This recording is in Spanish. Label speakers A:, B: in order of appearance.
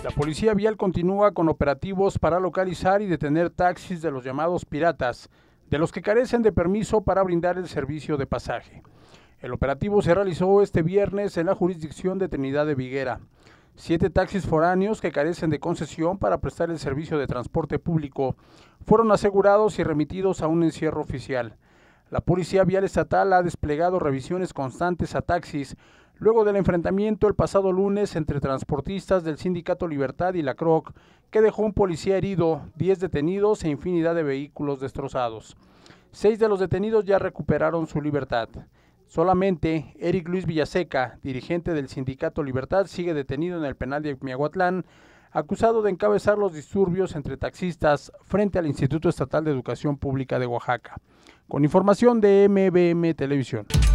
A: La policía vial continúa con operativos para localizar y detener taxis de los llamados piratas, de los que carecen de permiso para brindar el servicio de pasaje. El operativo se realizó este viernes en la jurisdicción de Trinidad de Viguera. 7 taxis foráneos que carecen de concesión para prestar el servicio de transporte público fueron asegurados y remitidos a un encierro oficial. La Policía Vial Estatal ha desplegado revisiones constantes a taxis luego del enfrentamiento el pasado lunes entre transportistas del Sindicato Libertad y la CROC, que dejó un policía herido, 10 detenidos e infinidad de vehículos destrozados. 6 de los detenidos ya recuperaron su libertad. Solamente Eric Luis Villaseca, dirigente del Sindicato Libertad, sigue detenido en el penal de Miahuatlán, acusado de encabezar los disturbios entre taxistas frente al Instituto Estatal de Educación Pública de Oaxaca. Con información de MBM Televisión.